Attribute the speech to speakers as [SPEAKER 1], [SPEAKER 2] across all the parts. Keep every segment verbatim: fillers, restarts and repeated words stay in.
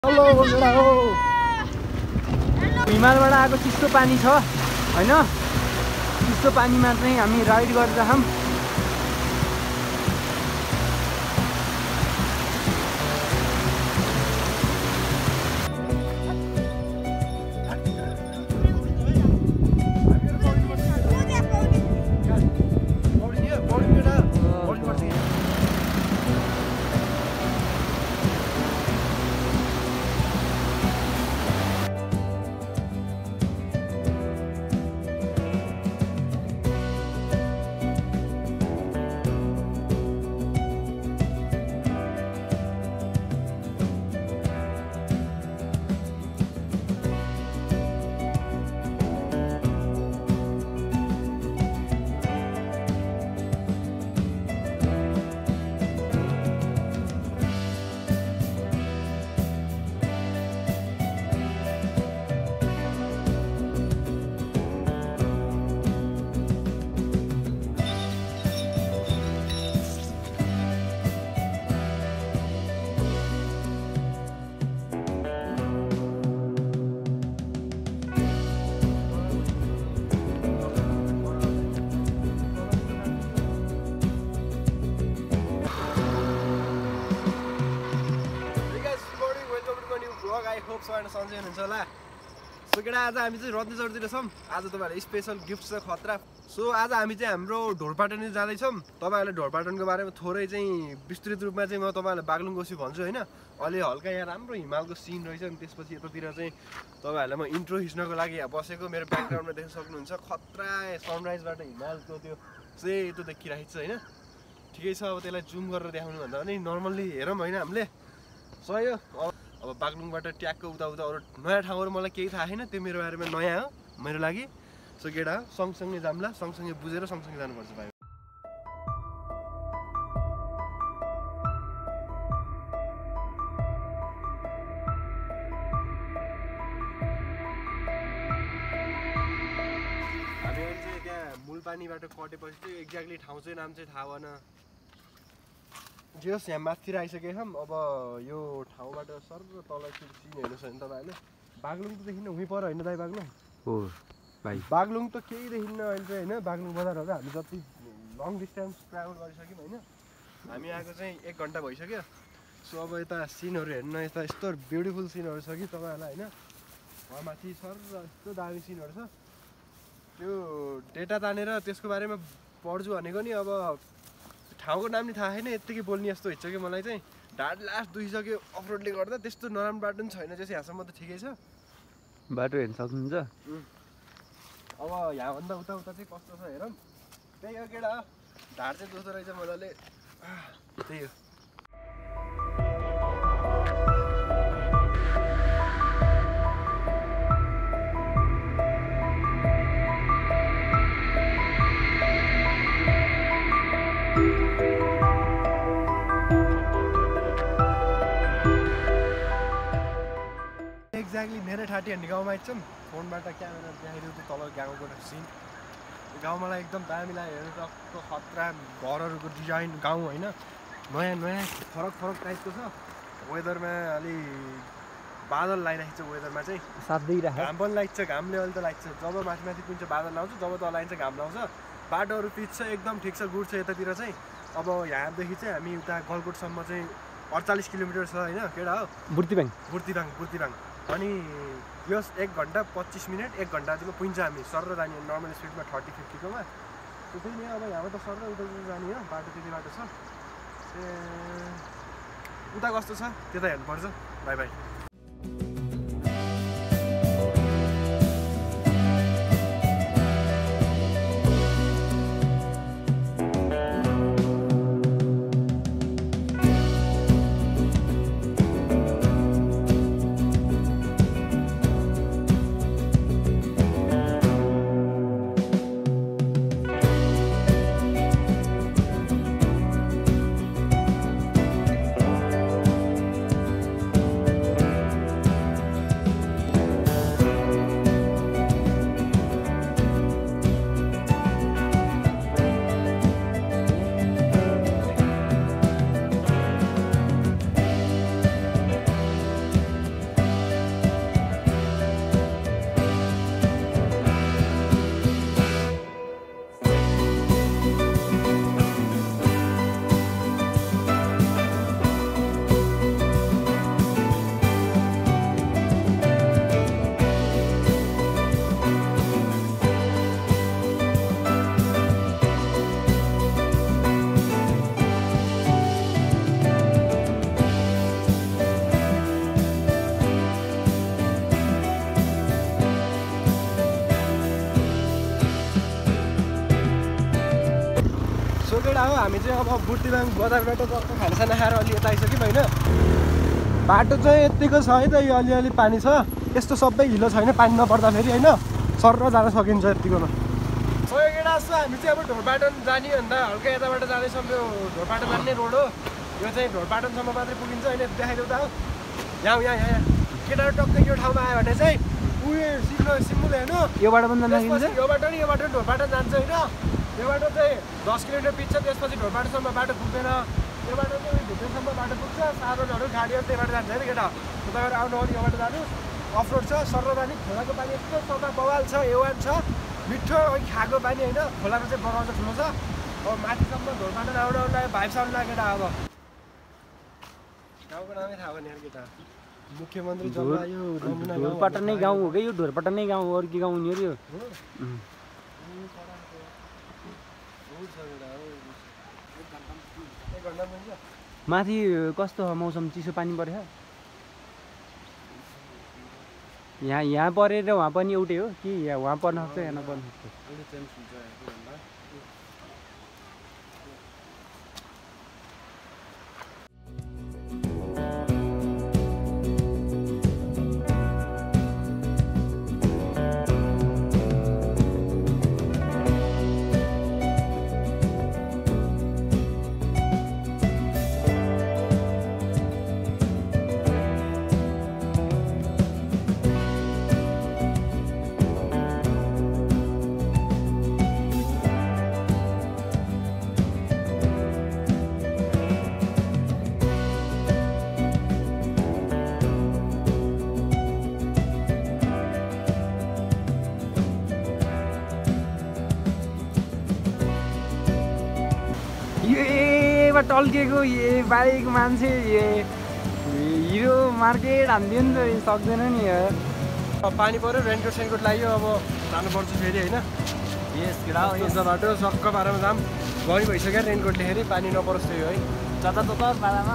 [SPEAKER 1] Hello बगडा हो हिमालबाट आएको चिसो पानी छ हैन चिसो पानीमा चाहिँ हामी राइड गरिरहेछौं सन्चै हुनुहुन्छ होला सो केटा आज हामी चाहिँ रत्नेश्वरतिर छौँ आज तपाईँहरूलाई स्पेसल गिफ्ट छ खतरा सो आज हामी चाहिँ हाम्रो ढोरपाटन जाँदैछौँ तपाईँहरूलाई ढोरपाटनको बारेमा थोरै चाहिँ विस्तृत रूपमा चाहिँ म तपाईँहरूलाई बागलुङ गोसी भन्छु होइन अलि हल्का यहाँ राम्रो हिमालको सिन रहेछ अनि त्यसपछि यतातिर चाहिँ तपाईँहरूलाई म इन्ट्रो खिच्नको लागि यहाँ बसेको मेरो ब्याकग्राउन्डमा देख्न सक्नुहुन्छ खतरा सनराइजबाट हिमालको त्यो सेतो देखिरहेको छ होइन ठिकै छ अब त्यसलाई जुम गरेर देखाउनु भन्दा पनि नर्मल्ली हेरौँ होइन हामीले सही हो अब बागलुङबाट ट्याक्क उता उता अरू नयाँ ठाउँहरू मलाई केही थाहा छैन त्यो मेरो बारेमा नयाँ हो मेरो लागि सो केटा सँगसँगै जाम्ला सँगसँगै बुझेर सँगसँगै जानुपर्छ भाइ हामी अहिले चाहिँ त्यहाँ मूलपानीबाट कटेपछि चाहिँ एक्ज्याक्टली ठाउँ चाहिँ नाम चाहिँ थाहा भएन जे होस् यहाँ माथितिर आइसकेका छौँ अब यो ठाउँबाट सर र तल सिन हेर्नुहोस् भने तपाईँहरूले बागलुङ त देखिन्न उहीँ पर होइन दाइ बागलुङ हो भाइ बागलुङ त केही देखिन्न अहिले चाहिँ होइन बागलुङ बजारहरू हामी जति लङ डिस्टेन्स ट्राभल गरिसक्यौँ होइन हामी आएको चाहिँ एक घन्टा भइसक्यो सो अब यता सिनहरू हेर्न यता यस्तो ब्युटिफुल सिनहरू छ कि तपाईँहरूलाई होइन उहाँमाथि सर र यस्तो दामी सिनहरू छ त्यो डेटा तानेर त्यसको बारेमा पढ्छु भनेको नि अब ठाउँको नाम नि थाहा छैन यत्तिकै बोल्ने जस्तो हुन्छ कि मलाई चाहिँ ढाड लास्ट दुइसक्यो अफरोडले गर्दा त्यस्तो नराम्रो बाटो पनि छैन चाहिँ यहाँसम्म त ठिकै छ बाटो हेर्न सक्नुहुन्छ अब यहाँभन्दा उता उता चाहिँ कस्तो छ हेरौँ त्यही हो केटा ढाड चाहिँ दुख्दो रहेछ मजाले त्यही हो एक्ज्याक्टली मेरै ठाटी हान्ने गाउँमा आइछौँ फोनबाट क्यामेरा देखाइदिउँ त्यो तल गाउँको सिन गाउँमा एकदम दामी लाग्यो हेर्नु टक्क खतरा घरहरूको डिजाइन गाउँ होइन नयाँ नयाँ फरक फरक टाइपको छ वेदरमा अलि बादल लगाइरहेको छ वेदरमा चाहिँ साथ दिइरहेको घाम पनि लाग्छ घामले अलि त लाग्छ जब माथि माथि कुन चाहिँ बादल लाउँछ जब तल आइन्छ घाम लाउँछ बाटोहरू पिच छ एकदम ठिक छ गुड छ यतातिर चाहिँ अब यहाँदेखि चाहिँ हामी उता गलकोटसम्म चाहिँ अडचालिस किलोमिटर छ होइन केटा हो बुर्तिबाङ बुर्तिबाङ बुर्तिबाङ अनि यो एक घन्टा पच्चिस मिनट एक घन्टातिर पुग्छ हामी सर र जाने नर्मल स्पिडमा थर्टी फिफ्टीकोमा त्यही नै अब यहाँबाट सर र उता जाने हो बाटो त्यति बाटो छ ए उता कस्तो छ त्यता हेर्नुपर्छ बाई बाई हामी चाहिँ अब बुर्तिबाङ बजारबाट टक्क खानासाना खाएर अलि यता आइसक्यौँ होइन। बाटो चाहिँ यतिको छ है त, यो अलिअलि पानी छ, यस्तो सबै हिलो छैन पानी नपर्दा फेरि होइन, सर्र जान सकिन्छ यतिकोमा। सो यो केटा जस्तो हामी चाहिँ अब ढोरपाटन जाने भन्दा हल्का यताबाट जाँदैछौँ, यो ढोरपाटन जाने रोड हो यो चाहिँ, ढोरपाटनसम्म मात्रै पुगिन्छ होइन। देखाइदेऊ त यहाँ यहाँ यहाँ केटाहरू टक्कै यो ठाउँमा आयो भने चाहिँ उयो सिक्नु सिम्बुल हेर्नु, योबाट पनि जान सकिन्छ, योबाट नि योबाट ढोरपाटन जान्छ होइन। योबाट चाहिँ दस किलोमिटर पिच्छ, त्यसपछि ढोरपाटनसम्म बाटो पुग्दैन, योबाट चाहिँ उयो भित्रसम्म बाटो पुग्छ, साधनहरू गाडीहरू त्यहीबाट जान्छ है केटा। तपाईँहरू आउनु अगाडि योबाट जानु, अफरोड छ, सर्र जाने, खोलाको पानी यस्तो सफा बवाल छ, एवान छ, मिठो खाएको पानी होइन, खोलाको चाहिँ बगाउँछ ठुलो छ। अब माथिसम्म ढोरपाटन आउनु आउनु लाग्यो, भाइब्स आउनु लाग्यो केटा। अब गाउँको नामै थाहा भएन केटा, मुख्यमन्त्री जलवायु नमुना
[SPEAKER 2] ढोरपाटनै गाउँ हो कि यो, ढोरपाटनै गाउँ हो, अरू के गाउँ हुने यो माथि कस्तो मौसम, चिसो पानी परेछ यहाँ, यहाँ परेर वहाँ पनि एउटै हो कि यहाँ वहाँ पर्न सक्छ यहाँ नपर्न सक्छ। टल्केको ए बाइक मान्छे ए हिरो मार्केट हान्दियो नि त, सक्दैन नि यार।
[SPEAKER 1] अब पानी पऱ्यो, रेनकोट सेनकोट लाग्यो, अब जानुपर्छ फेरि होइन।
[SPEAKER 2] यस केटा
[SPEAKER 1] यस्तो बाटो सक्क पारामा जाम गरी भइसक्यो, रेनकोटले फेरि पानी नपरोस् त्यही है,
[SPEAKER 2] जतातता पारामा।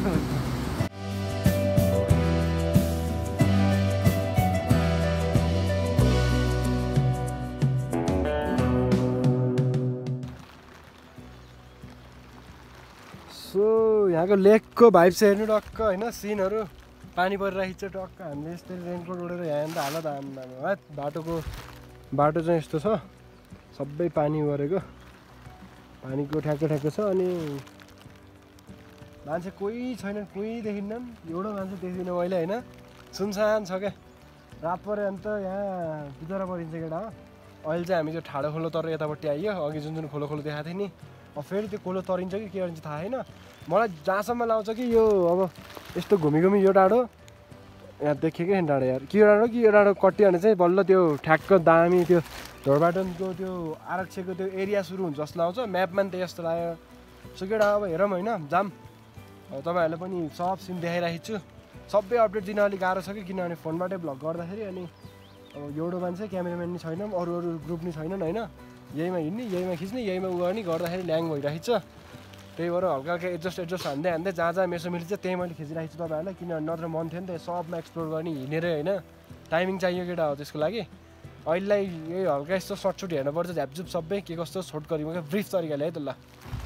[SPEAKER 1] सो यहाँको लेकको भाइब्स हेर्नु टक्क होइन, सिनहरू पानी परिरहेको छ टक्क। हामीले यस्तै रेनकोट उडेर यहाँ त हालत आम्मामा है, बाटोको बाटो चाहिँ यस्तो छ, सबै पानी परेको, पानीको ठ्याक्क ठ्याक्क छ। अनि मान्छे कोही छैन, कोही देखिन्नन्, एउटा मान्छे देख्दिनँ मैले होइन, सुनसान छ क्या। रात पऱ्यो भने त यहाँ बिचरा परिन्छ केटा हो। अहिले चाहिँ हामी त्यो ठाडो खोलो तर यतापट्टि आइयो, अघि जुन जुन खोलो खोलो देखाएको थियो नि, अब फेरि त्यो खोलो तरिन्छ कि के गरिन्छ थाहा छैन। मलाई जहाँसम्म लाउँछ कि यो अब यस्तो घुमी घुमी यो डाँडो यहाँ देखेकै छैन डाँडो यार, के यो डाँडो कि यो डाँडो कट्यो भने चाहिँ बल्ल त्यो ठ्याक्क दामी त्यो ढोरपाटनको त्यो आरक्षको त्यो एरिया सुरु हुन्छ जस्तो लाउँछ, म्यापमा नि त्यही जस्तो लाग्यो। सो केटा अब हेरौँ होइन, जाम। अब तपाईँहरूलाई पनि सब सिन देखाइराखेको छु, सबै अपडेट दिन अलिक गाह्रो छ कि, किनभने फोनबाटै भ्लग गर्दाखेरि अनि अब एउटा मान्छे क्यामेराम्यान नि छैन, अरू अरू ग्रुप नि छैनन् होइन, यहीमा हिँड्ने यहीमा खिच्ने यहीमा उ गर्ने गर्दाखेरि ल्याङ भइरहेको छ। त्यही भएर हल्का हल्का एडजस्ट एडजस्ट हान्दै हान्दै जहाँ जहाँ मेसो मिल्छ त्यही मैले खिचिरहेको छु तपाईँहरूलाई, किनभने नत्र मन थियो नि त सबमा एक्सप्लोर गर्ने हिँडेरै होइन, टाइमिङ चाहियो केटा हो त्यसको लागि। अहिलेलाई यही हल्का यस्तो सर्ट सुट हेर्नुपर्छ, झ्यापझुप सबै के कस्तो छोट गरिम क्या, ब्रिफ तरिकाले है त ल।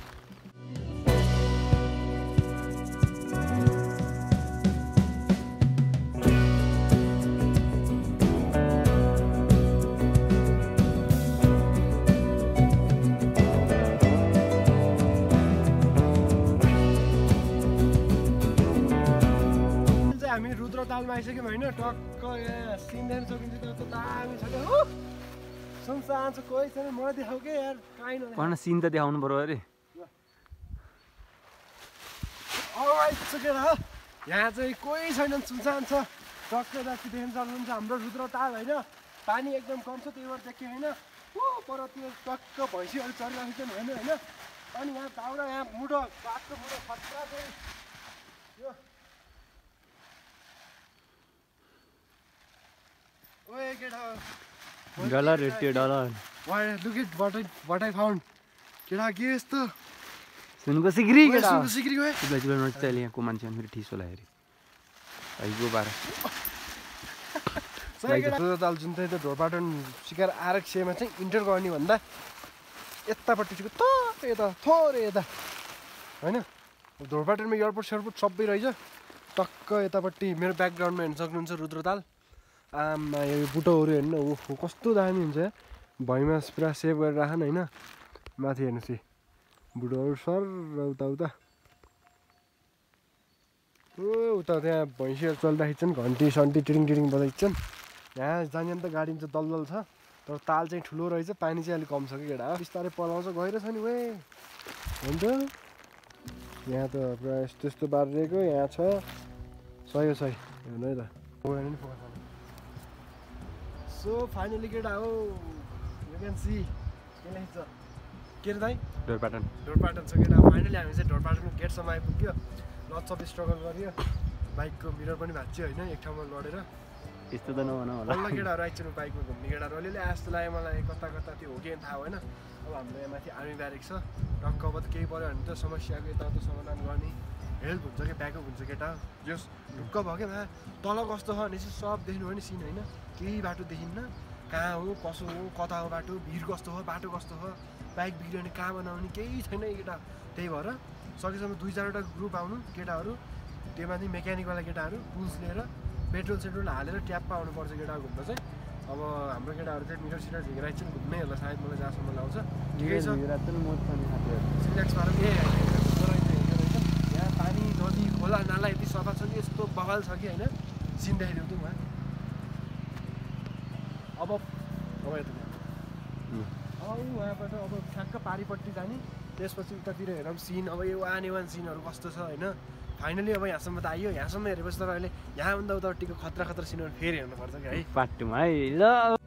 [SPEAKER 1] हामी रुद्र तालमा आइसक्यौँ होइन, टक्क यहाँ सिन देख्न सकिन्छ, त्यो दामी छ क्या हो, सुनसान छ, कोही छैन, मलाई देखाउ के यार, काहीँ
[SPEAKER 2] कहाँ सिन त देखाउनु पर्यो अरे।
[SPEAKER 1] केटा हो यहाँ चाहिँ कोही छैन, सुनसान छ, टक्क जति देख्न सक्नुहुन्छ हाम्रो रुद्र ताल होइन, पानी एकदम कम छ, त्यही भएर देखियो होइन। ऊ पर त्यो टक्क भैँसीहरू चलिरहेको छ होइन होइन, अनि यहाँ दाउरा यहाँ मुढो बाटो मुढो खतरा चाहिँ यो ओए केटा
[SPEAKER 2] dollar eighty dollar
[SPEAKER 1] look it what I what I found केटा के यस्तो
[SPEAKER 2] सुनको सिक्री केटा
[SPEAKER 1] सुनको सिक्री गए
[SPEAKER 2] चिप्ला चिप्ला नोट चाहिँ यहाँको मान्छे फेरि ठिस होला हेरे आइगो बार
[SPEAKER 1] सही केटा ताल जुन चाहिँ त्यो ढोरपाटन शिकार आरक्षमा चाहिँ इन्टर गर्ने भन्दा यतापट्टि चाहिँ त यता थोरै यता होइन ढोरपाटनमा एयरपोर्ट सेयरपोर्ट सबै रहेछ टक्क यतापट्टि मेरो ब्याकग्राउन्डमा हेर्न सक्नुहुन्छ रुद्रताल आमा यो बुटोहरू हेर्नु ओहो कस्तो दामी हुन्छ भैँमा पुरा सेभ गरेर राखन होइन माथि हेर्नुहोस् है बुटोहरू सर उता उता ओ उता त्यहाँ भैँसीहरू चल्दाखेरि चाहिँ घन्टी सन्टी टिरिङ टिरिङ बजाइन्छन् यहाँ जाने त गाडी चाहिँ दलदल छ तर ताल चाहिँ ठुलो रहेछ पानी चाहिँ अलिक कम छ कि केटा बिस्तारै पलाउँछ गएर छ नि वे हुन्छ यहाँ त पुरा यस्तो यस्तो बारिएको यहाँ छ सही हो सही हेर्नु है त नि सो फाइनली केटा हो यु क्यान सी के लेख्छ के रे दाइ
[SPEAKER 2] ढोरपाटन
[SPEAKER 1] ढोरपाटन छ केटा फाइनली हामी चाहिँ ढोरपाटनको गेटसम्म आइपुग्यो लट्स अफ स्ट्रगल गरियो बाइकको मिरर पनि भाँच्यो होइन एक ठाउँमा लडेर
[SPEAKER 2] यस्तो त नभन होला
[SPEAKER 1] बल्ल केटाहरू आइसक्नु बाइकमा घुम्ने केटाहरू अलिअलि आजस्तो लाग्यो मलाई कता कता त्यो हो कि थाहा भएन अब हाम्रो यहाँ माथि आर्मी ब्यारेक छ टक्क अब केही पऱ्यो भने त समस्याको यताउता समाधान गर्ने हेल्प हुन्छ कि ब्याकअप हुन्छ केटा जस ढुक्क भयो क्या मा तल कस्तो छ भने चाहिँ सब देख्नुभयो नि सिन होइन केही बाटो देखिन्न कहाँ हो कसो हो कता हो बाटो भिड कस्तो हो बाटो कस्तो हो बाइक बिग्रियो भने कहाँ बनाउने केही छैन केटा त्यही भएर सकेसम्म दुई चारवटा ग्रुप आउनु केटाहरू त्यो माथि मेकानिकवाला केटाहरू टुल्स लिएर पेट्रोल सेट्रोल हालेर ट्यापमा आउनुपर्छ केटा घुम्दा चाहिँ अब हाम्रो केटाहरू चाहिँ मिटर सिटर झिकेर चाहिँ घुम्नै होला सायद मलाई जहाँसम्म लाग्छ ठिकै छ सिलेक्स पाएर ए यहाँ पानी नदी खोला नाला यति सफा छ कि यस्तो बगाल छ कि होइन सिन देखाइदिउँ त उहाँ अब अब यता अब उहाँबाट अब ठ्याक्क पारिपट्टि जाने त्यसपछि उतातिर हेरौँ सिन अब यो वान ए वान सिनहरू कस्तो छ होइन फाइनली अब यहाँसम्म त आइयो यहाँसम्म हेरेपछि तपाईँहरूले यहाँभन्दा उतापट्टिको खतरा खतरा सिनहरू फेरि हेर्नुपर्छ कि है
[SPEAKER 2] पार्ट टूमा है ल